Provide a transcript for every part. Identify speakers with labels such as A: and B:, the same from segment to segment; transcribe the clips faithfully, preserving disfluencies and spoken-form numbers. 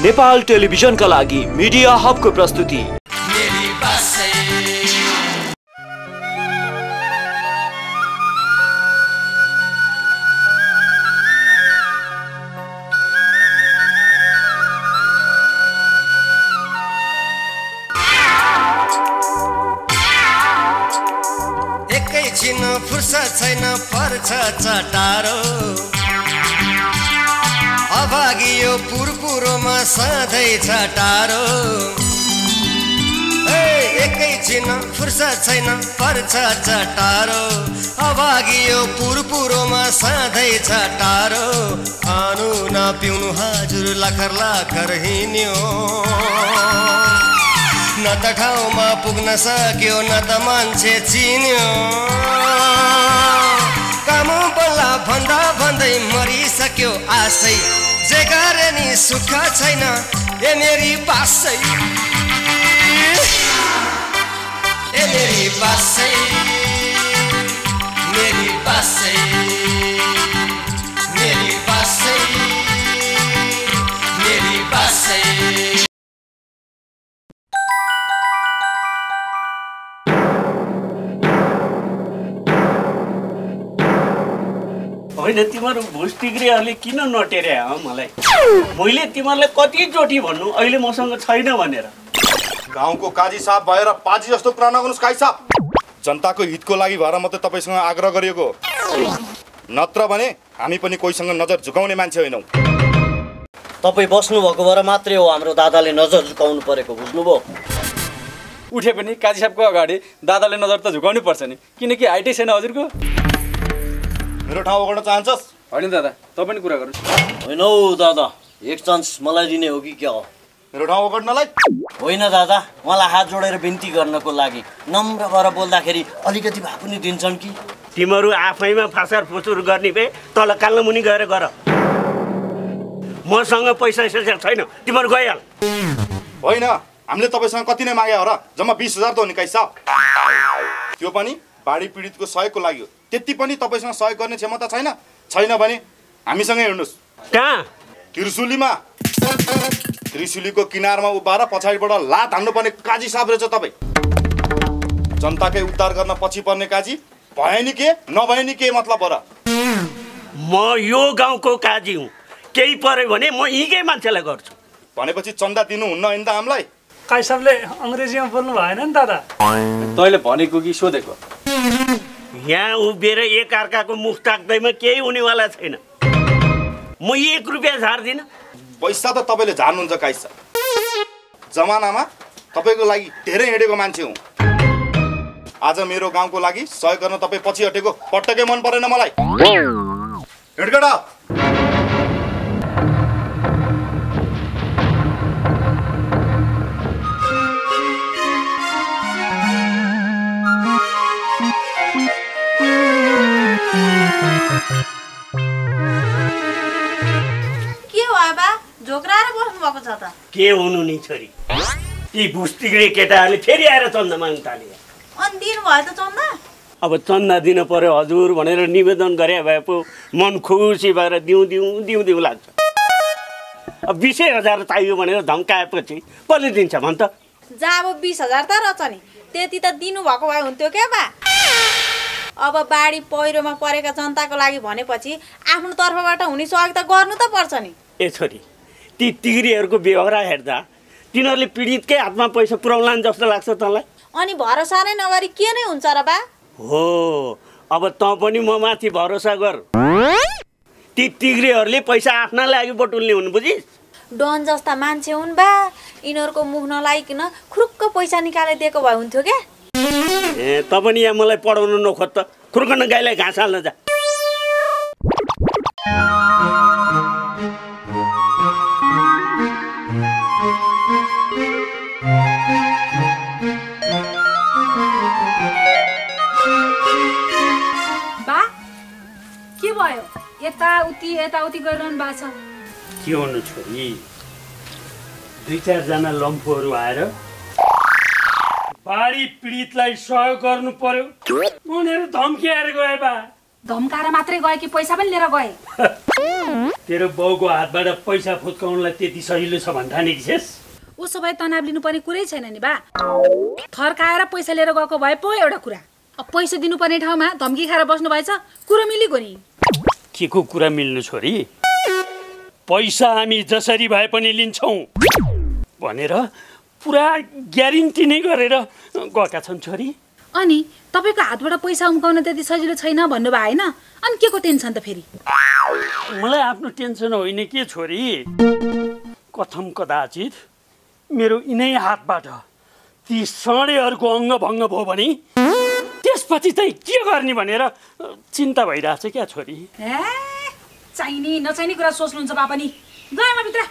A: नेपाल टेलिभिजनका लागि मिडिया हबको प्रस्तुति।
B: एकैछिन फुर्सद छैन पर्छ चटारो, अभागियो पुरपुरोमा सधैँ छटारो। एकैछिन फुर्सद छैन पर्छ चटारो, अभागियो पुरपुरोमा सधैँ छटारो। खानु नपिउनु हजुर लाखर लाखर हिँड्यो, न त ठाउँमा पुग्न सक्यो न त मान्छे चिन्यो। काम बल्ला भन्दा भन्दै मरिसक्यो आशै, जे गरे नि सुख छैन ए मेरी बासै, ए मेरी बासै, मेरी बासै, मेरी बासै, मेरी बासै।
C: होइन तिमीहरू भुस टिग्रीहरूले किन नटेरे हो मलाई? मैले तिमीहरूलाई कतिचोटि भन्नु अहिले मसँग छैन भनेर।
D: गाउँको काजी साहब भएर पाजी जस्तो कुरा नगर्नुहोस् काजी साहब। जनताको हितको लागि भएर मात्रै तपाईँसँग आग्रह गरिएको, नत्र भने हामी पनि कोहीसँग नजर झुकाउने मान्छे होइनौँ।
E: तपाईँ बस्नुभएको भएर मात्रै हो हाम्रो दादाले नजर झुकाउनु परेको, बुझ्नुभयो?
F: उठे पनि काजी साहबको अगाडि दादाले नजर त झुकाउनै पर्छ नि, किनकि हाइटै छैन हजुरको।
D: मेरो ठाउँ ओगट्न चाहन्छस्?
F: होइन दादा, तपाईँ पनि कुरा गर्नुहोस्।
E: होइन हौ दादा, एक चान्स मलाई दिने हो कि क्या हो?
D: मेरो ठाउँ ओगट्नलाई?
E: होइन दादा, मलाई हात जोडेर बिन्ती गर्नको लागि। नम्र भएर बोल्दाखेरि अलिकति भए पनि दिन्छन् कि?
C: तिमीहरू आफैमा फासर फुसुर गर्ने भए तल काल्लो मुनि गएर गर। मसँग पैसा पैसा छैन, तिमीहरू गइहाल।
D: होइन, हामीले तपाईँसँग कति नै मागे हो र? जम्मा बिस हजार त हो नि काजी साहब। त्यो पनि बाढी पीडितको सहयोगको लागि हो। त्यति पनि तपाईँसँग सहयोग गर्ने क्षमता छैन? छैन भने हामीसँगै हिँड्नुहोस्।
C: कहाँ?
D: त्रिशुलीमा। त्रिशुलीको किनारमा उभिएर पछाडिबाट लात हान्नुपर्ने काजी साहब रहेछ तपाईँ। जनताकै उद्धार गर्न पछि पर्ने काजी, भए नि के नभए नि के मतलब हो र?
C: म यो गाउँको काजी हुँ, केही पर्यो भने म यहीँकै मान्छेलाई गर्छु।
D: भनेपछि चन्दा दिनुहुन्न होइन त हामीलाई?
G: काजी साहबले अङ्ग्रेजीमा बोल्नु भएन नि दादा।
F: तैँले भनेको कि सोधेको?
C: यहाँ उभिएर एक अर्काको मुख ताक्दैमा केही हुनेवाला छैन। म एक रुपियाँ झार्दिनँ।
D: पैसा त तपाईँले झार्नुहुन्छ काजी साहब। जमानामा तपाईँको लागि धेरै हिँडेको मान्छे हुँ। आज मेरो गाउँको लागि सहयोग गर्न तपाईँ पछि हटेको पटक्कै मन परेन मलाई। हिँडगडा।
H: के हो बा, झोक्राएर बस्नु भएको छ त?
C: के हुनु नि छोरी, ती भुस टिग्रे केटाहरूले फेरि आएर चन्दा माग्न थाले।
H: अनि दिनु भयो त चन्दा?
C: अब चन्दा दिन पर्यो हजुर भनेर निवेदन गरे भए पो मन खुसी भएर दिउँ दिउँ दिउँ दिउँ लाग्छ। अब बिसै हजार चाहियो भनेर धम्काएपछि कसले दिन्छ भन् त?
H: जा अब बिस हजार त रहेछ नि, त्यति त दिनुभएको भए हुन्थ्यो क्या बा। अब बाढी पहिरोमा परेका जनताको लागि भनेपछि आफ्नो तर्फबाट हुने सहयोग त गर्नु त पर्छ नि।
C: ए छोरी, ती टिग्रीहरूको व्यवहार हेर्दा तिनीहरूले पीडितकै हातमा पैसा पुर्याउलान् जस्तो लाग्छ तँलाई?
H: अनि भरोसा नै नगरी के नै हुन्छ र बा?
C: हो, अब तँ पनि म माथि भरोसा गर। ती टिग्रीहरूले पैसा आफ्ना लागि बटुल्ने हुन्, बुझिस्?
H: डन जस्ता मान्छे हुन् बा, यिनीहरूको मुख नलाइकन खुरुक्क पैसा निकालेर दिएको भए हुन्थ्यो क्या?
C: ए त पनि यहाँ मलाई पढाउनु नखोज त, खुर्कन गाईलाई घाँस हाल्न जा।
I: बा के भयो? यताउति यताउति गरिरहनु भएको छ।
C: के हुनु छोरी, दुई चारजना लम्फूहरू आएर बाढी पीडितलाई सहयोग गर्नु पर्यो भनेर धम्की आएर गए बा।
I: धम्काएर मात्रै गए कि पैसा पनि लिएर गए?
C: तेरो बाउको हातबाट पैसा फुत्काउनलाई त्यति सजिलो छ भन्ठाने कि छेस?
I: उसो भए तनाव लिनुपर्ने कुरै छैन नि बा। थर्काएर पैसा लिएर गएको भए पो एउटा कुरा। अब पैसा दिनुपर्ने ठाउँमा धम्की खाएर बस्नु भएछ, कुरो मिलेको नि।
C: के को कुरा मिल्नु छोरी? पैसा हामी जसरी भए पनि लिन्छौँ भनेर पुरा ग्यारेन्टी नै गरेर गएका छन् छोरी।
I: अनि तपाईँको हातबाट पैसा उम्काउन त्यति सजिलो छैन भन्नुभयो होइन? अनि के को टेन्सन त फेरि?
C: मलाई आफ्नो टेन्सन होइन के छोरी, कथम कदाचित मेरो यिनै हातबाट ती सडेहरूको अङ्गभङ्ग भयो भने त्यसपछि चाहिँ के गर्ने भनेर चिन्ता भइरहेछ क्या छोरी।
I: ए चाहिने नचाहिने कुरा सोच्नुहुन्छ बा पनि। गएमा भित्र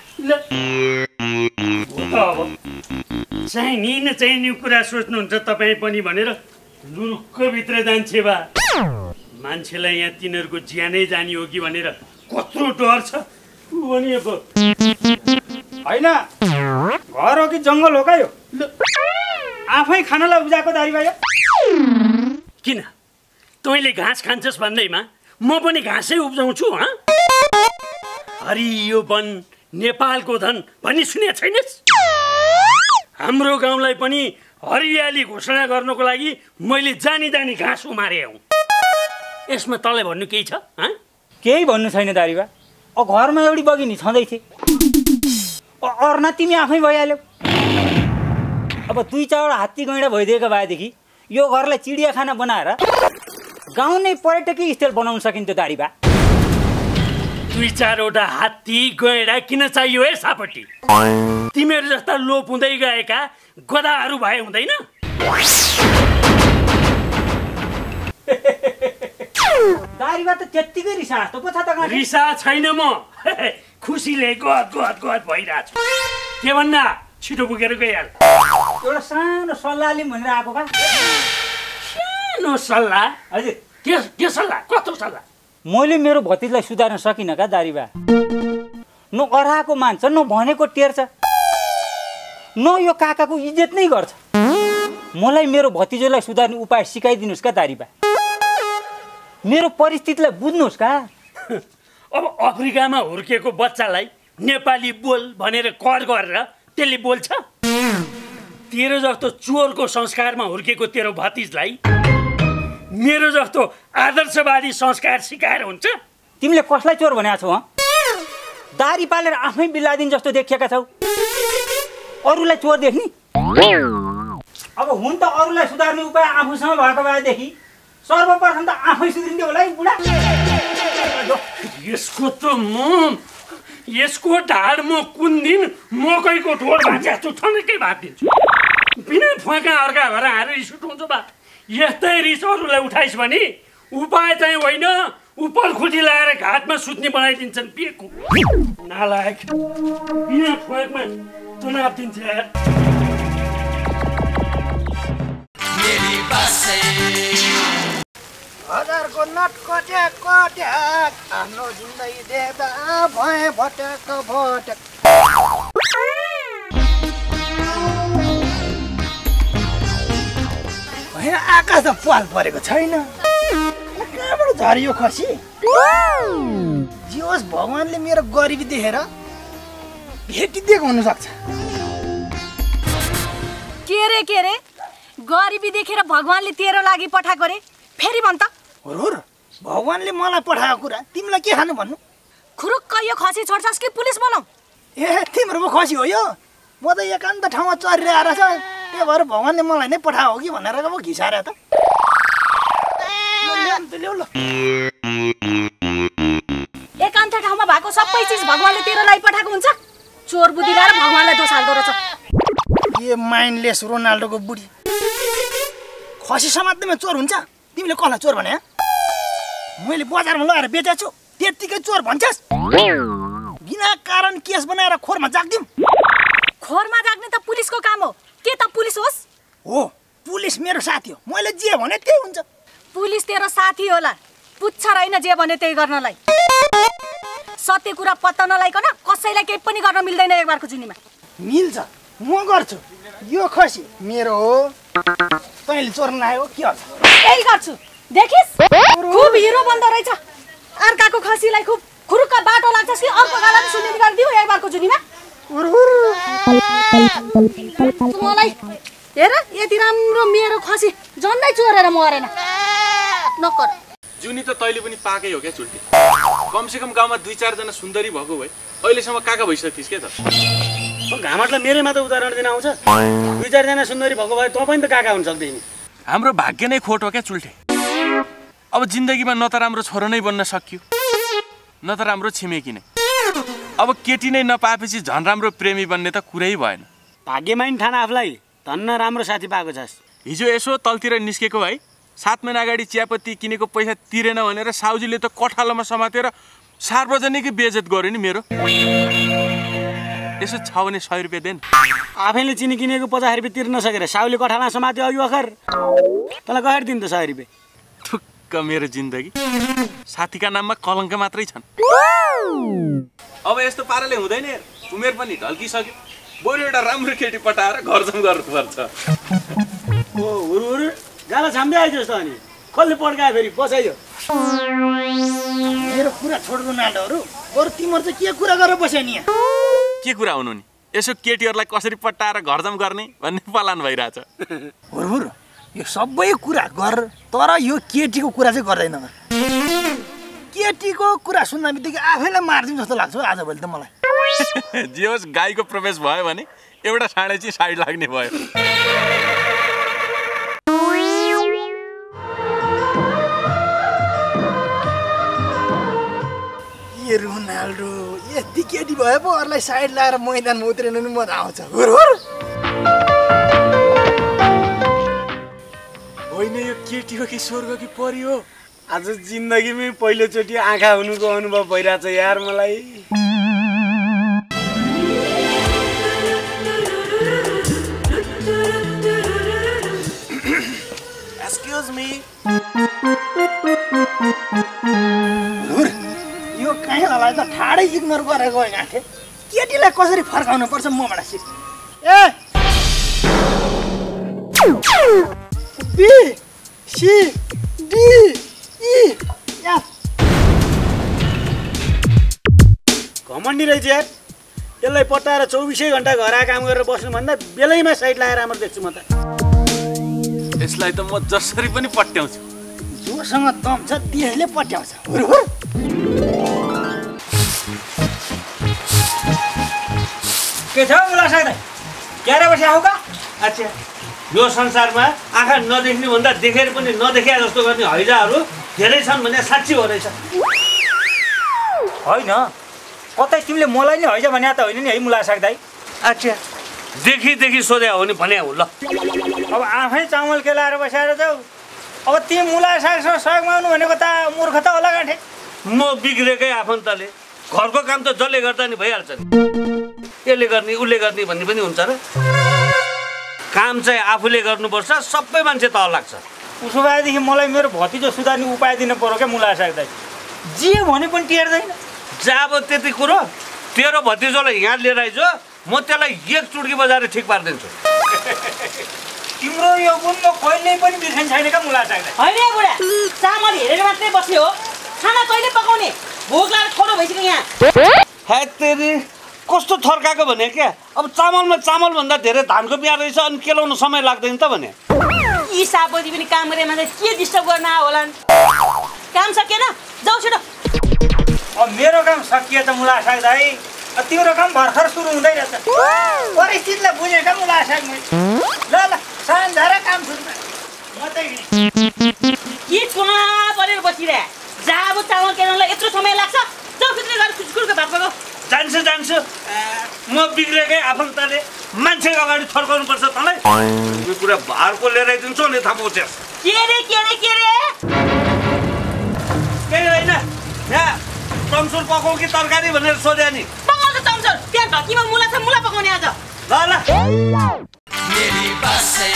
C: अब चाहिने नचाहिने कुरा सोच्नुहुन्छ तपाईँ पनि भनेर लुरुक्कभित्र जान्छे बा। मान्छेलाई यहाँ तिनीहरूको ज्यानै जाने हो कि भनेर कत्रो डर छ भने अब
J: होइन घर हो कि जङ्गल हो क्या यो? आफै खानालाई उब्जाएको दारी भयो।
C: किन तैँले घाँस खान्छस् भन्दैमा म पनि घाँसै उब्जाउँछु? हँ हरियो वन नेपालको धन भनी सुने छैनस्? हाम्रो गाउँलाई पनि हरियाली घोषणा गर्नको लागि मैले जानी जानी घाँस उमारे हौ। यसमा तँलाई भन्नु केही छ?
J: केही भन्नु छैन दारीबा। अब घरमा एउटी बगिनी छँदै थिए, अर्ना तिमी आफै भइहाल्यौ। अब दुई चारवटा हात्ती गैँडा भइदिएको भएदेखि यो घरलाई चिडियाखाना बनाएर गाउँ नै पर्यटकीय स्थल बनाउन सकिन्थ्यो दारीबा।
C: दुई चारवटा हात्ती गैँडा किन चाहियो है सापट्टि? तिमीहरू जस्ता लोप हुँदै गएका गधाहरू भए हुँदैन?
J: दारीबा त त्यत्तिकै रिसा जस्तो पो छ त।
C: रिसा छैन म, खुसीले गद गद गद भइरहेको छु। के भन्दा छिटो पुगेर गइहाल।
J: एउटा सानो सल्लाह लिउँ भनेर आएको बा।
C: सानो सल्लाह?
J: हजुर।
C: के के सल्लाह? कस्तो सल्लाह?
J: मैले मेरो भतिजलाई सुधार्न सकिनँ का दारीबा। न अराएको मान्छ, न भनेको टेर्छ, न यो काकाको इज्जत नै गर्छ। मलाई मेरो भतिजोलाई सुधार्ने उपाय सिकाइदिनुहोस् का दारीबा। मेरो परिस्थितिलाई बुझ्नुहोस् का।
C: अब अफ्रिकामा हुर्केको बच्चालाई नेपाली बोल भनेर कर गरेर त्यसले बोल्छ? तेरो जस्तो चोरको संस्कारमा हुर्केको तेरो भतिजलाई मेरो जस्तो आदर्शवादी संस्कार सिकाएर हुन्छ?
J: तिमीले कसलाई चोर भनेको छौ? दारी पालेर आफै बिल्लादिन जस्तो देखिएका छौ, अरूलाई चोर देख्ने? अब हुन त अरूलाई सुधार्ने उपाय आफूसँग भएको भएदेखि सर्वप्रथम त आफै सुध्रिन्थ्यो होला है बुढा।
C: यसको त म यसको ढाड म कुन दिन मकैको ढोड भाँच्या छु ठनकै भाँचिदिन्छु। बिना फुवाका अर्का घर आएर रिस उठाउँछु बा। यस्तै रिस अरूलाई उठाइस् भने उपाय चाहिँ होइन, उपर खुटी लगाएर घाटमा सुत्ने बनाइदिन्छन् पिएको नालायक। बिना फुवाकमा तनाव दिन्छ यार।
K: हजारको नट कट्या कट्या आफ्नो जिन्दगी देख्दा भए भटक भटक। होइन आकाशमा पाल परेको छैन, कहाँबाट झरियो खसी? जे होस् भगवान्ले मेरो गरिबी देखेर भेटिदिएको हुनसक्छ।
I: के रे के रे गरिबी देखेर भगवान्ले तेरो लागि पठाएको रे? फेरि भन् त।
K: हो र भगवान्ले मलाई पठाएको कुरा तिमीलाई के खानु भन्नु?
I: खुरुक्क यो खसी छोड्छस् कि पुलिस बनाऊ?
K: ए तिम्रो पो खसी हो यो? म त एकान्त ठाउँमा चरिरहेर छ, त्यही भएर भगवान्ले मलाई नै पठाएको कि भनेर पो घिसारे त।
I: एकान्त ठाउँमा भएको सबै चिज भगवान्ले तेरो लागि पठाएको हुन्छ? चोर बुद्धि ल्याएर भगवान्लाई दोष हाल्दो रहेछ।
K: ए माइन्डलेस रोनाल्डोको बुढी, खसी समात्दैमा चोर हुन्छ? तिमीले कसलाई चोर भने? मैले बजारमा लगाएर बेचेको छु त्यत्तिकै चोर भन्छस्? बिना कारण केस बनाएर खोरमा जाग्दिम?
I: खोरमा जाग्ने त पुलिसको काम हो। के त पुलिस होस्?
K: हो पुलिस मेरो साथी हो, मैले जे भने त्यही हुन्छ।
I: पुलिस तेरो साथी होला, पुच्छ रहेन जे भने त्यही गर्नलाई। सत्य कुरा पत्ता नलाइकन कसैलाई केही पनि गर्न मिल्दैन एक बारको जुनीमा।
K: मिल्छ, म गर्छु। यो खसी मेरो हो, तैँले चोर्न आयो के हुन्छ?
I: यही गर्छु।
L: देखिस् खुब हिरो बन्दो रहेछ अर्काको खसीलाई खुब खुरुक्क बाटो लाग्छ कि अर्को गाला सुन्ने गरिदिउ एकबारको जुनीमा मलाई हेर यति राम्रो मेरो खसी जन्नै चोरेर मरेन नकर
M: जुनी त तैँले पनि पाकै हो क्या चुल्टी कमसेकम गाउँमा दुई चारजना सुन्दरी भएको भए अहिलेसम्म काका भइसक्थिस् के त
K: घामटलाई मेरै मात्र उदाहरण दिन आउँछ दुई चारजना सुन्दरी भएको भए तँ पनि त काका हुन सक्दैन
M: हाम्रो भाग्य नै खोट हो क्या चुल्टे अब जिन्दगीमा न त राम्रो छोरो नै बन्न सकियो न त राम्रो छिमेकी नै अब केटी नै नपाएपछि झन् राम्रो प्रेमी बन्ने त कुरै भएन
K: भाग्यमाइन ठान आफूलाई धन्न राम्रो साथी पाएको छस्
M: हिजो यसो तलतिर निस्केको है सात महिना अगाडि चियापत्ती किनेको पैसा तिरेन भनेर साउजीले त कठालोमा समातेर सार्वजनिक बेइज्जत गर्यो नि मेरो यसो छ भने सय रुपियाँ देन
K: आफैले चिनी किनेको पचास रुपियाँ तिर्न सकेर साउले कठालमा समात्यो अघि भर्खर तँलाई गएर दिनु त सय रुपियाँ
M: ठुक्क मेरो जिन्दगी साथीका नाममा कलङ्क मात्रै छन् अब यस्तो पाराले हुँदैन उमेर पनि ढल्किसक्यो बरु एउटा राम्रो केटी पटाएर घर जाम गर्नुपर्छ
K: ओ हुरु हुरु गाला छाम्दै आइजोस् त अनि कसले पड्कायो फेरि बसाइयो मेरो कुरा छोड्नु नाटहरू बरु तिम्रो चाहिँ के कुरा गरेर बस्यो नि
M: के कुरा हुनु नि यसो केटीहरूलाई कसरी पट्टाएर घरजाम गर्ने भन्ने पलान भइरहेछ
K: हुरु हुरु यो सबै कुरा गर तर यो केटीको कुरा चाहिँ गर्दैन केटीको कुरा सुन्दा बित्तिकै आफैलाई मार्दिउँ जस्तो लाग्छ हौ आजभोलि त मलाई
M: जे होस् गाईको प्रवेश भयो भने एउटा साँडे चाहिँ साइड लाग्ने भयो
K: ए रोनाल्डो यति केटी भए पो अरूलाई साइड लगाएर मैदानमा उत्रिनु नि मजा आउँछ हुर हुर
M: होइन यो केटी हो कि स्वर्ग कि परी हो
K: आज जिन्दगीमै पहिलोचोटि आँखा हुनुको अनुभव भइरहेछ यार मलाई
M: एक्सक्युज मी
K: यो काइलालाई त ठाडै इग्नोर गरेको गाँठे केटीलाई कसरी फर्काउनु पर्छ मबाट सिक A B C D E F घमण्डी रहेछ यार यसलाई पटाएर चौबिसै घन्टा घर आएर काम गरेर बस्नुभन्दा बेलैमा साइड लगाएर राम्रो देख्छु म त
M: यसलाई त म जसरी पनि पट्याउँछु
K: जोसँग दम छ त्यसले पट्याउँछ हुर हुर
E: के छ मुला साइदा क्यारे बस्या हो का अच्छा यो संसारमा आँखा नदेख्ने भन्दा देखेर पनि नदेखे जस्तो गर्ने हैजाहरू धेरै छन् भने साँच्ची हो रहेछ
J: होइन कतै तिमीले मलाई नि हैजा भने त होइन नि है मुला साइदा
E: अच्छा देखि देखि सोध्या हो नि भने हो ल
J: अब आफै चामल केलाएर बसाएर जाऊ अब तिमी मुला सागसँग सहयोग माग्नु भनेको त मूर्ख त होला गाँठे
E: म बिग्रेकै आफन्तले घरको काम त जसले गर्दा नि भइहाल्छ नि यसले गर्ने उसले गर्ने भन्ने पनि हुन्छ र काम चाहिँ आफूले गर्नुपर्छ सबै मान्छे तल लाग्छ
J: उसो भएदेखि मलाई मेरो भतिजो सुधार्ने उपाय दिनु पर्यो क्या मुला साग जे भने पनि टेर्दैन
E: जब त्यति कुरो तेरो भतिजोलाई यहाँ लिएर आइज म त्यसलाई एक चुड्की बजाएर ठिक पारिदिन्छु
J: तिम्रो यो गुण म कहिल्यै पनि बिर्खन छैन क्या मुला साग
L: होइन बुढा चामल हेरेर मात्रै बस्यो हो खाना कहिले पकाउने भोक लागेर छोरो भइसक्यो यहाँ
E: है तेरी कस्तो थर्काएको भने क्या अब चामलमा चामल भन्दा धेरै धानको बिहा रहेछ अनि केलाउनु समय लाग्दैन त भने
L: यी सापति पनि काम गरे मान्छे के डिस्टर्ब गर्न आयो होला काम सकिएन जाऊ छिटो
J: अब मेरो काम सकिए त मुला साग दाइ तिम्रो काम भर्खर सुरु हुँदै रहेछ परिस्थितिलाई बुझेँ क्या मुला साग ल ल साँझ काम सुरु म त
L: के चुना परेर बसिरहे जाबो चामल केलाउनलाई यत्रो समय लाग्छ जाऊ फित्र गएर कुचकुलको भात पकाऊ
E: जान्छु जान्छु म बिग्रेकै आफन्तले मान्छेको अगाडि थर्काउनु पर्छ तँलाई यो कुरा भारको लिएर आइदिन्छु अनि थाहा पाउँछस्
L: के रे के रे के रे
E: केही होइन यहाँ चम्सुर पकाउ कि तरकारी भनेर सोध्या नि
L: पकाउँछ चम्सुर त्यहाँ ढकीमा मुला छ मुला पकाउने आज
E: ल ल
B: मेरी बासै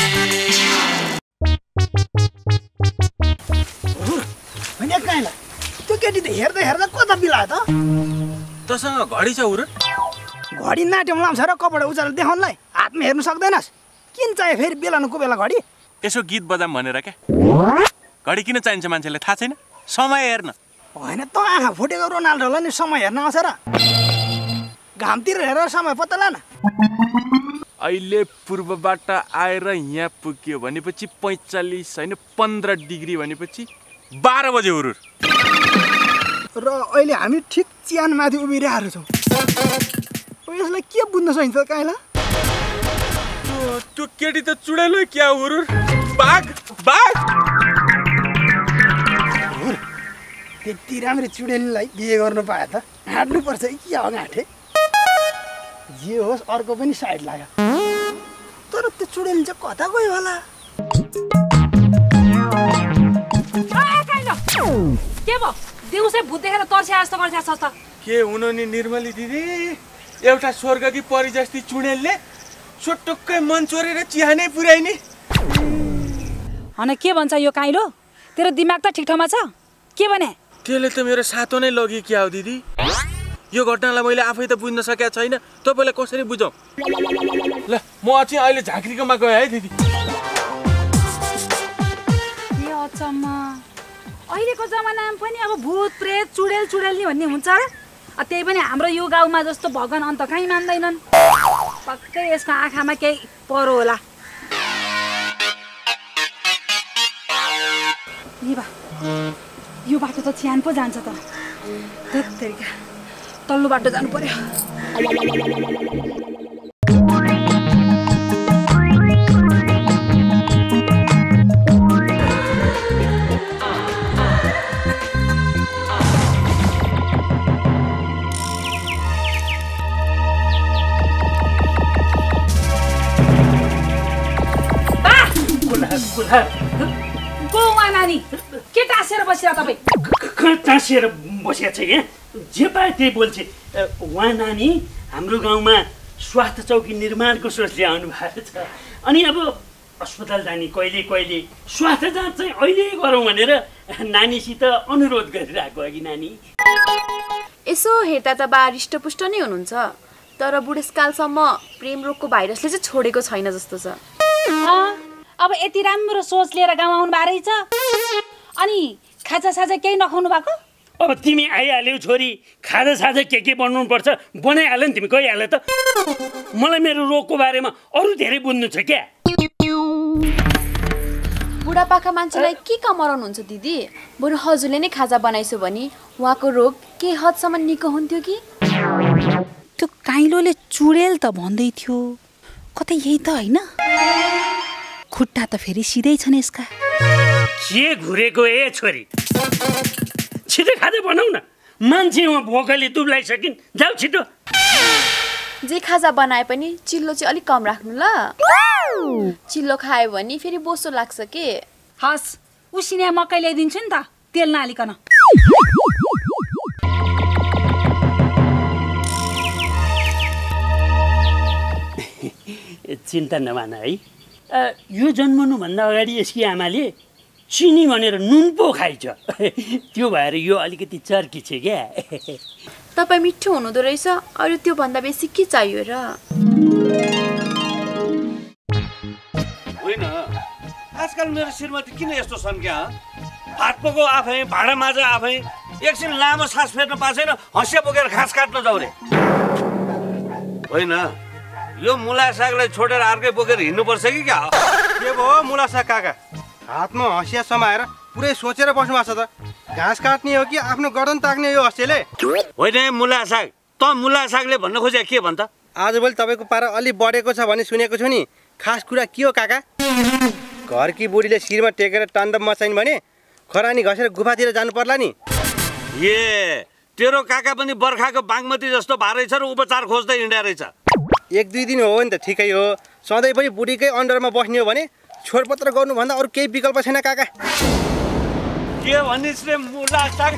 K: होइन काइला त्यो केटी त हेर्दा हेर्दा कता बिलायो त
M: तसँग घडी छ उर
K: घडी नाट्यम लाउँछ र कपडा उचालेर देखाउनलाई हातमा हेर्नु सक्दैनस् किन चाहियो फेरि बेलानुको बेला घडी
M: यसो गीत बजाम भनेर क्या घडी किन चाहिन्छ मान्छेलाई थाहा छैन? समय हेर्न।
K: होइन त आँखा फुटेको रोनाल्डोलाई नि समय हेर्न आउँछ र? घामतिर हेरेर समय पत्ता ला न।
M: अहिले पूर्वबाट आएर यहाँ पुग्यो भनेपछि पैँचालिस होइन पन्ध्र डिग्री भनेपछि बाह्र बजे हुरुर।
K: र अहिले हामी ठिक चियानमाथि उभिरहेको छौँ। यसलाई के बुझ्न सकिन्छ काइला?
M: त्यो केटी त चुडेलो क्या हुरुर। बाघ बाघ
K: त्यति राम्रो चुडेलीलाई बिहे गर्नु पाए त हाँट्नुपर्छ कि के हो घाँटे? जे होस् अर्को पनि साइड लाग्यो। तर त्यो चुडेली चाहिँ कता गयो होला?
I: के भयो? दिउँसै भूत देखेर तर्स्या जस्तो गरिरहेको छ त।
M: के हुनु नि निर्मली दिदी, एउटा स्वर्गकी परी जस्ती चुडेलले छोटुक्कै मन चोरेर चिया नै पुर्याइनी।
I: होइन के भन्छ यो काइलो? तेरो दिमाग त ठिक ठाउँमा छ? के भने?
M: त्यसले त मेरो सातो नै लग्यो क्या हो दिदी। यो घटनालाई मैले आफै त बुझ्न सकेको छैन, तपाईँलाई कसरी बुझाउँ? ल म चाहिँ अहिले झाँक्रीकोमा गएँ है दिदी।
I: के अचम्म, अहिलेको जमानामा पनि अब भूत प्रेत चुडेल चुडेल्नी भन्ने हुन्छ र? त्यही पनि हाम्रो यो गाउँमा जस्तो भगवान अन्त कहीँ मान्दैनन्। पक्कै यसको आँखामा केही परो होला। यो बाटो त चियान पो जान्छ त। तेरिका तल्लो बाटो जानु पर्यो। गोवा नानी के टाँसेर बसिरह तपाईँ?
C: कहाँ टाँसेर बसिया छ यहाँ? जे पाए त्यही बोल्छे। उहाँ नानी हाम्रो गाउँमा स्वास्थ्य चौकी निर्माणको सोचले आउनु भएको छ। अनि अब अस्पताल जाने कहिले कहिले स्वास्थ्य जाँच चाहिँ अहिले गरौँ भनेर नानीसित अनुरोध गरिरहेको अघि नानी।
N: यसो हेर्दा त बा हृष्टपुष्ट नै हुनुहुन्छ, तर बुढेसकालसम्म प्रेम रोगको भाइरसले चाहिँ छोडेको छैन जस्तो छ।
I: अब यति राम्रो सोच लिएर गाउँ आउनु भएको रहेछ, अनि खाजा साजा केही नखाउनु भएको?
C: अब तिमी आइहाल्यौ छोरी, खाजा साजा के के बनाउनु पर्छ बनाइहाल्यो नि, तिमी गइहाल्यो त। मलाई मेरो रोगको बारेमा अरू धेरै बुझ्नु छ क्या।
N: बुढापाका मान्छेलाई के काम मराउनुहुन्छ दिदी? बरु हजुरले नै खाजा बनाइसो भने उहाँको रोग के हदसम्म निको हुन्थ्यो कि?
I: त्यो काइलोले चुडेल त भन्दै थियो, कतै यही त होइन? खुट्टा त फेरि सिधै छन् यसका।
C: के घुरेको ए छोरी, छिटो खाजा बनाऊ न। मान्छे उहाँ भोकले दुब्लाइसकिन्, जाऊ छिटो।
N: जे खाजा बनाए पनि चिल्लो चाहिँ अलिक कम राख्नु ल। चिल्लो खायो भने फेरि बोसो लाग्छ के।
I: हस्, उसिने मकै ल्याइदिन्छु नि त, तेल नहालिकन।
C: चिन्ता नमान है, यो जन्मनुभन्दा अगाडि यसकी आमाले चिनी भनेर नुन पो खाइछ। त्यो भएर यो अलिकति चर्की छ क्या।
N: तपाईँ मिठो हुनुहुँदो रहेछ, अरू त्यो भन्दा बेसी के चाहियो र?
E: होइन, आजकल मेरो श्रीमती किन यस्तो छन् क्या? हात पको आफै, भाँडा माझा आफै, एकछिन लामो सास फेर्न पाएन हँसिया बोकेर घाँस काट्न जाऊ रे। होइन, यो मुला सागलाई छोडेर अर्कै बोकेर हिँड्नुपर्छ कि क्या?
O: के भयो मुला साग काका, हातमा हँसिया समाएर पुरै सोचेर बस्नु भएको छ त? घाँस काट्ने हो कि आफ्नो गर्दन ताक्ने यो हँसियाले?
E: होइन मुला साग, त मुला सागले भन्न खोजे के भन्छ?
O: आजभोलि तपाईँको पारा अलि बढेको छ भने सुनेको छु नि। खास कुरा के हो काका? घरकी बुढीले शिरमा टेकेर ताण्डव मचाइन् भने खरानी घसेर गुफातिर जानु पर्ला नि।
E: ए तेरो काका पनि बर्खाको बागमती जस्तो भए रहेछ र उपचार खोज्दै हिँड्या रहेछ।
O: एक दुई दिन हो नि त ठिकै हो, सधैँ पनि बुढीकै अन्डरमा बस्ने हो भने छोडपत्र गर्नुभन्दा अरू केही विकल्प छैन काका।
E: के भनिस् रे मुला साग?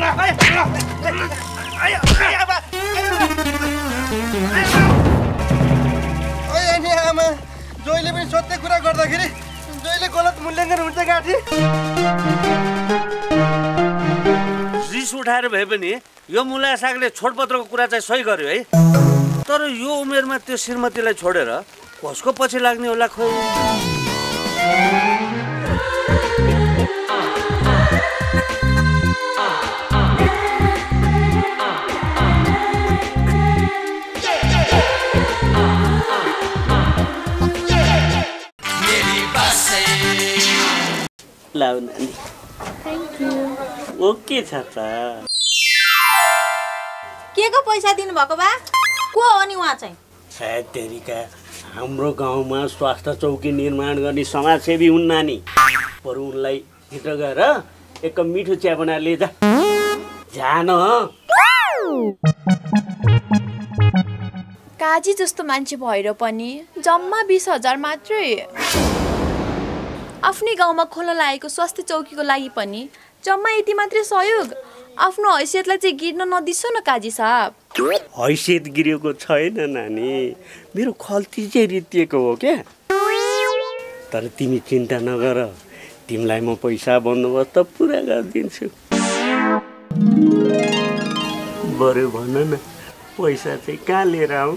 O: आमा जोइले पनि सत्य कुरा गर्दाखेरि जोइले गलत मूल्याङ्कन हुन्छ गाठी।
E: रिस उठाएर भए पनि यो मुला सागले छोडपत्रको कुरा चाहिँ सही गर्यो है, तर यो उमेरमा त्यो श्रीमतीलाई छोडेर कसको पछि लाग्ने होला खोइ? लाऊ नानी।
N: Thank you.
E: ओके छ त।
H: के को पैसा दिनुभएको बा? को हो नि उहाँ चाहिँ?
E: सायद तेरिका हाम्रो गाउँमा स्वास्थ्य चौकी निर्माण गर्ने समाजसेवी हुन् नानी। बरु उनलाई भित्र गएर एक कप मिठो चिया बनाएर लिएर जा। जान।
N: काजी जस्तो मान्छे भएर पनि जम्मा बिस हजार मात्रै। आफ्नै गाउँमा खोल्न लागेको स्वास्थ्य चौकीको लागि पनि जम्मा यति मात्रै सहयोग। आफ्नो हैसियतलाई चाहिँ गिर्न नदिसो न काजी साहब।
E: हैसियत गिरेको छैन नानी, मेरो खल्ती चाहिँ रितिएको हो क्या। तर तिमी चिन्ता नगर, तिमीलाई म पैसा बन्दोबस्त पुरा गरिदिन्छु। बरु भन न पैसा चाहिँ कहाँ लिएर आऊ?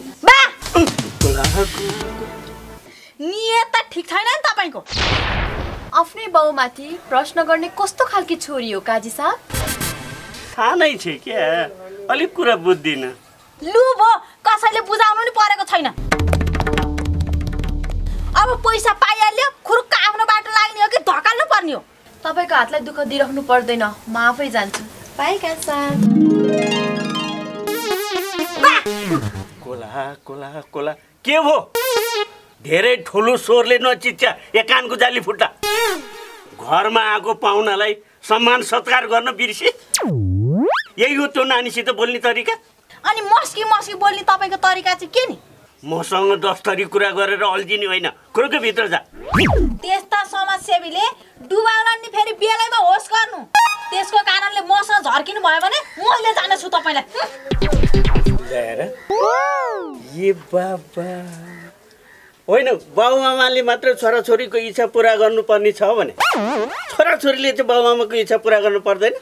L: नियत त ठिक छैन नि तपाईको।
N: आफ्नै बाउमाथि प्रश्न गर्ने कस्तो खालकी छोरी हो काजी साहब?
E: सानै छ क्या, अलिक कुरा बुझ्दिन।
L: लु भो, कसैले बुझाउनु नि परेको छैन। अब पैसा पाइहाल्यो, खुरुक्क आफ्नो बाटो लाग्ने हो कि धकाल्नु पर्ने हो?
N: तपाईको हातलाई दुःख दिइराख्नु पर्दैन, म आफै जान्छु। बाई काजी साहब।
E: कोला कोला कोला के भो? धेरै ठुलो स्वरले नचिच्चा, एक कानको जाली फुट्टा। घरमा आएको पाहुनालाई सम्मान सत्कार गर्न बिर्से? यही हो त्यो नानीसित बोल्ने तरिका?
L: अनि मस्की मस्की बोल्ने तपाईको तरिका चाहिँ के नि?
E: मसँग दस्तरी कुरा गरेर अल्झिने होइन, खुरुक्क भित्र जा।
L: त्यस्ता समाजसेवीले डुबाउला नि फेरि बेलैमा होस गर्नु। त्यसको कारणले मसँग झर्किनु भयो भने मैले जान्छु तपाईलाई।
E: ए बाबा, होइन बाबुआमाले मात्र छोराछोरीको इच्छा पुरा गर्नुपर्ने छ भने छोराछोरीले चाहिँ बाबुआमाको इच्छा पुरा गर्नु पर्दैन?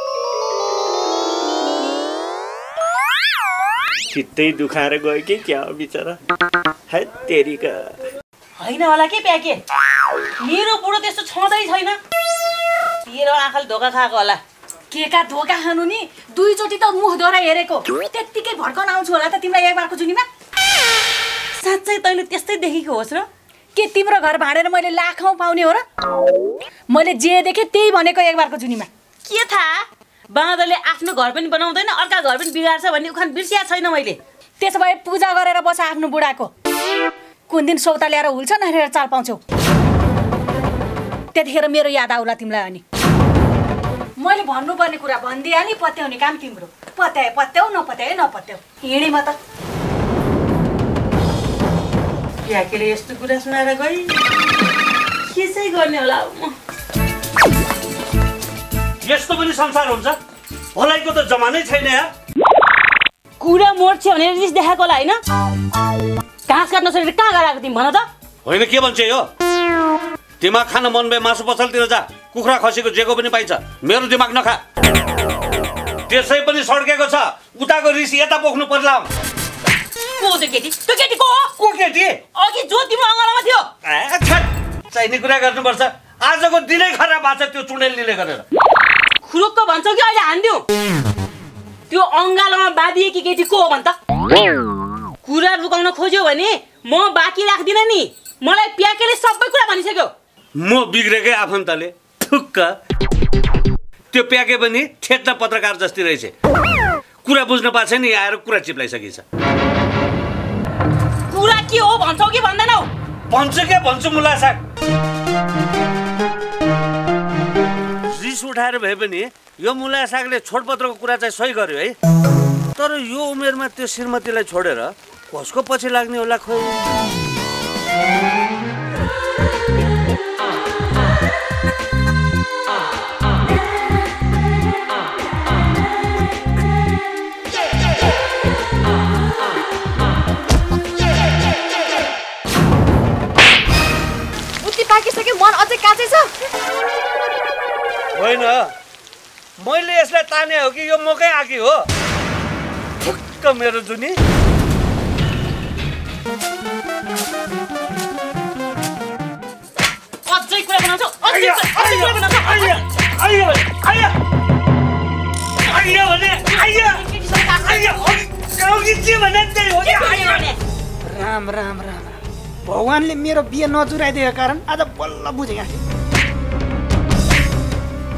E: चित्तै दुखाएर गयो कि क्या हो बिचरा? है तेरिका।
L: होइन होला के प्याके, मेरो बुढो त्यस्तो छँदै छैन। तेरो आँखाले धोका खाएको होला। के का धोका खानु नि? दुईचोटि त मुख दोहोरा हेरेको, त्यत्तिकै भड्कन आउँछु होला त तिमीलाई एक बारको जुनीमा। साँच्चै तैँले त्यस्तै देखेको होस् र? के तिम्रो घर भाँडेर मैले लाखौँ पाउने हो र? मैले जे देखेँ त्यही भनेको एक बारको जुनीमा। के थाहा, बाँदरले आफ्नो घर पनि बनाउँदैन, अर्का घर पनि बिगार्छ भन्ने उखान बिर्सिया छैन मैले। त्यसो भए पूजा गरेर बस आफ्नो बुढाको। कुन दिन सौता ल्याएर हुल्छ नहेरेर चाल पाउँछौ, त्यतिखेर मेरो याद आउला तिमीलाई। अनि मैले भन्नुपर्ने कुरा भनिदिइहालेँ, पत्याउने काम तिम्रो। पत्याए पत्याउ, नपत्याए नपत्याउ, हिँडेँ म त। प्याकेले यस्तो कुरा सुनाएर गई, के चाहिँ गर्ने होला अब म?
E: यस्तो पनि संसार हुन्छ? भलाइको त जमानै छैन यार।
L: कुरा मोड्छ भनेर रिस देखाएको होला होइन? घाँस काट्न छोडेर कहाँ गएको तिमी भन त?
E: होइन के भन्छ यो? दिमाग खान मन भए मासु पसलतिर जा, कुखुरा खसीको जेको पनि पाइन्छ। मेरो दिमाग नखा। त्यसै पनि सड्केको छ, उताको रिस यता पोख्नु पर्ला।
L: को त्यो केटी? त्यो केटी को हो?
E: को केटी?
L: अघि जो तिम्रो अङ्गलामा थियो।
E: चाहिने कुरा गर्नुपर्छ। आजको दिनै खराब भएको छ त्यो चुडेलले गरेर।
L: खुरुक्क भन्छौ कि अहिले हान्दिउ? त्यो अङ्गालोमा बाँधिएकी केटी को हो भन् त? कुरा लुकाउन खोज्यो भने म बाँकी राख्दिनँ नि। मलाई प्याकेले सबै कुरा भनिसक्यो।
E: म बिग्रेकै आफन्तले थुक्क। त्यो प्याके पनि ठेट्टा पत्रकार जस्तै रहेछ। कुरा बुझ्न पाएको छैन, आएर कुरा चिप्लाइसकेछ।
L: कुरा के हो भन्छौ कि भन्दैनौ?
E: भन्छु के भन्छु मुला साग। रिस उठाएर भए पनि यो मुला सागले छोडपत्रको कुरा चाहिँ सही गर्यो है। तर यो उमेरमा त्यो श्रीमतीलाई छोडेर कसको पछि लाग्ने होला खोइ?
N: पाकिसक्यो, मन अझै काँचै छ।
E: होइन, मैले यसलाई ताने हो कि यो मकै आकी हो? ठुक्क मेरो जुनी।
L: अझै कुरा बनाउँछौ, अझै अझै कुरा बनाउँछौ।
E: आइया आइया आइया आइया भने आइया आइया अघि के भने त्यही हो क्या? आइया
K: राम राम राम, भगवानले मेरो बिहे नजुराइदिएको कारण आज बल्ल बुझेँ।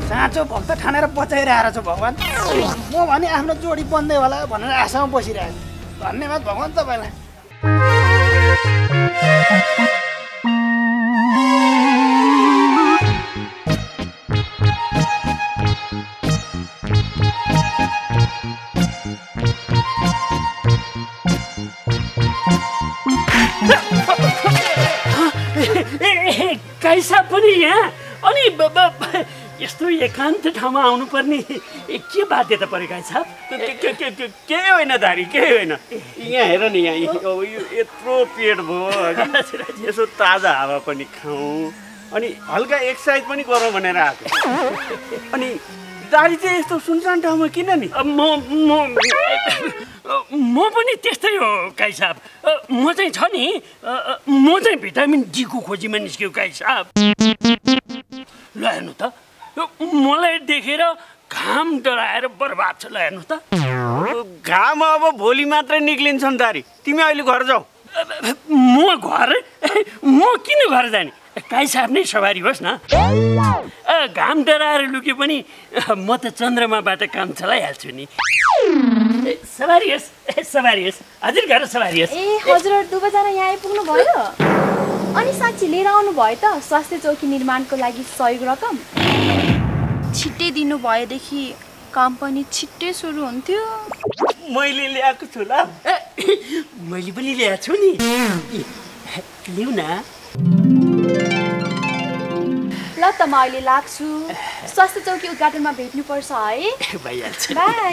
K: साँचो भक्त ठानेर बचाइरहेको छु भगवान्। म भने आफ्नो जोडी बन्दै होला भनेर आशामा बसिरहेको छु। धन्यवाद भगवान् तपाईँलाई।
C: कैसा पनि यहाँ अनि यस्तो एकान्त ठाउँमा आउनुपर्ने के बाध्यता पऱ्यो गाई साहब?
E: केही होइन दारी, केही होइन। यहाँ हेर नि, यहाँ अब यो यत्रो पेट भयो, यसो ताजा हावा पनि खाउँ अनि हल्का एक्सर्साइज पनि गरौँ भनेर आएको। अनि दारी चाहिँ यस्तो सुनसान ठाउँमा किन नि?
C: म म म पनि त्यस्तै हो गाई साहब। म चाहिँ छ नि, म चाहिँ भिटामिन डीको खोजीमा निस्क्यो गाई साहब। ल हेर्नु त, मलाई देखेर घाम डराएर बर्बाद छ। ल हेर्नु त,
E: घाम अब भोलि मात्रै निक्लिन्छ नि दारी। तिमी अहिले घर जाऊ।
C: म घर म किन घर जाने? गाई साहब नै सवारी होस् न। घाम डराएर लुके पनि म त चन्द्रमाबाट काम चलाइहाल्छु नि। सवारी होस्, सवारी होस्, हजुर घर सवारी होस्।
N: ए हजुर, दुवैजना यहाँ आइपुग्नु भयो? अनि साँच्ची लिएर आउनु भयो त स्वास्थ्य चौकी निर्माणको लागि सहयोग रकम? छिट्टै दिनु भएदेखि काम पनि छिट्टै सुरु हुन्थ्यो।
C: मैले ल्याएको छु ल। मैले पनि ल्याएको छु नि, लिऊ न।
N: ल त म अहिले लाग्छु। स्वास्थ्य चौकी उद्घाटनमा भेट्नुपर्छ है।
C: भइहाल्छ।
N: बाई।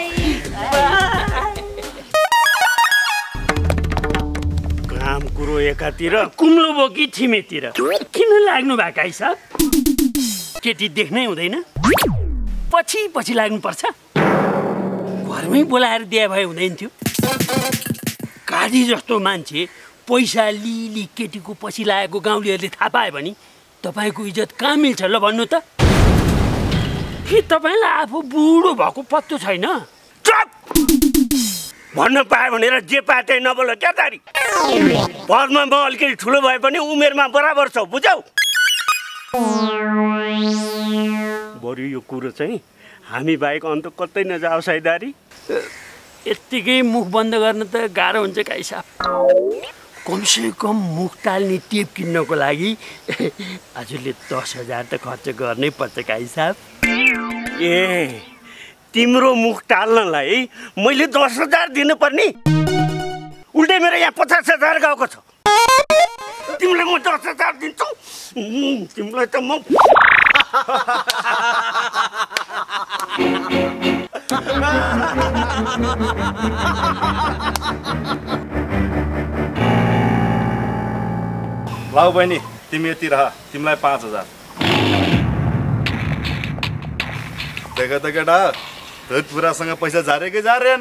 C: काम कुरो एकातिर, कुम्लो बोकी थिमेतिर। किन लाग्नु भएको गाई साहब? केटी देख्नै हुँदैन, पछि पछि लाग्नुपर्छ। घरमै बोलाएर दिए भए हुँदैन थियो। काजी जस्तो मान्छे पैसा लिली केटीको पछि लागेको गाउँलेहरूले थाहा पायो भने तपाईँको इज्जत कहाँ मिल्छ ल भन्नु त? कि तपाईँलाई आफू बुढो भएको पत्तो छैन? चुप
E: भन्न पायो भनेर जे पाए त्यही नबोल क्या दारी। पदमा म अलिकति ठुलो भए पनि उमेरमा बराबर छौ, बुझौ? बरु यो कुरो चाहिँ हामी बाहेक अन्त कतै नजाओस् है दारी।
C: यत्तिकै मुख बन्द गर्न त गाह्रो हुन्छ गाई साहब। कमसे कम मुख टाल्ने टेप किन्नको लागि हजुरले दस हजार त खर्च गर्नै पर्छ गाई साहब।
E: ए तिम्रो मुख टाल्नलाई मैले दस हजार दिनुपर्ने? उल्टै मेरो यहाँ पचास हजार गएको छ। तिमीलाई म दस हजार दिन्छु, तिमीलाई त म
D: लाउ बहिनी, तिमी यति रह, तिमीलाई पाँच हजार। देख त केटा, धुतपुरासँग पैसा झारेकै झारेन।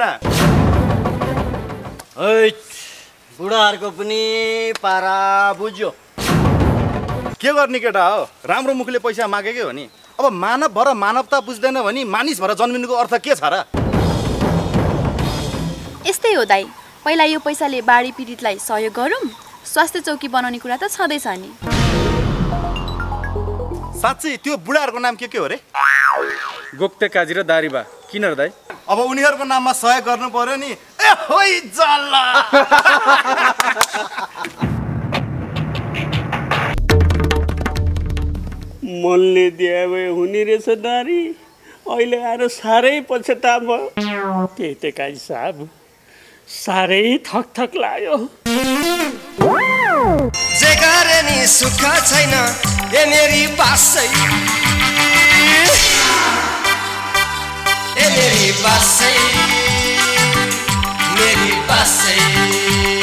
O: बुढाहरूको पनि पारा बुझ्यो।
D: के गर्ने केटा हो, राम्रो मुखले पैसा मागेकै हो नि। अब मानव भएर मानवता बुझ्दैन भने मानिस भएर जन्मिनुको अर्थ के छ र?
N: यस्तै हो दाइ, पहिला यो पैसाले बाढी पीडितलाई सहयोग गरौँ, स्वास्थ्य चौकी बनाउने कुरा त छँदैछ नि।
D: साँच्चै त्यो बुढाहरूको नाम के के हो रे?
F: गोक्ते काजी र दारीबा। किन र दाइ?
D: अब उनीहरूको नाममा सहयोग गर्नु पर्यो नि। ए होइ जल्ला।
E: मनले दिए भए हुने रहेछ दारी, अहिले आएर साह्रै पछुता भयो।
C: त्यही त काजी साहब, साह्रै थक थक लाग्यो।
B: जे गरे नि सुख छैन ए मेरी बासै, ए मेरी बासै, मेरी बासै।